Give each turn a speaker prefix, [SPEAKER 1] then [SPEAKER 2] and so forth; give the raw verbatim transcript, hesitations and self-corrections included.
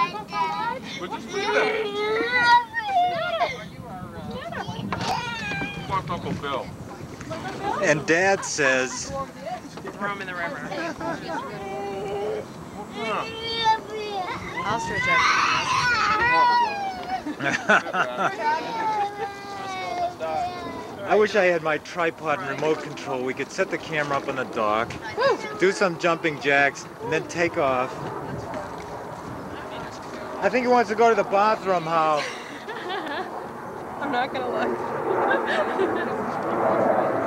[SPEAKER 1] But just look at that. Fuck Uncle Bill.
[SPEAKER 2] And Dad says,
[SPEAKER 3] Throw him in the river.
[SPEAKER 1] Huh.
[SPEAKER 3] I'll stretch
[SPEAKER 2] I wish I had my tripod and remote control. We could set the camera up on the dock, do some jumping jacks, and then take off. I think he wants to go to the bathroom, Hal.
[SPEAKER 3] I'm not gonna look.